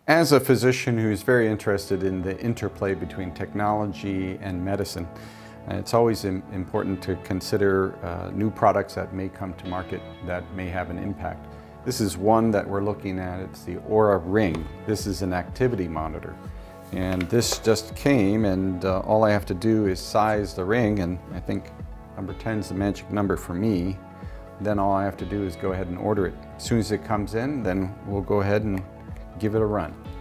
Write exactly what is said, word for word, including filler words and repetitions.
As a physician who's very interested in the interplay between technology and medicine, it's always important to consider uh, new products that may come to market that may have an impact. This is one that we're looking at. It's the Oura Ring. This is an activity monitor. And this just came, and uh, all I have to do is size the ring, and I think number ten is the magic number for me. Then all I have to do is go ahead and order it. As soon as it comes in, then we'll go ahead and give it a run.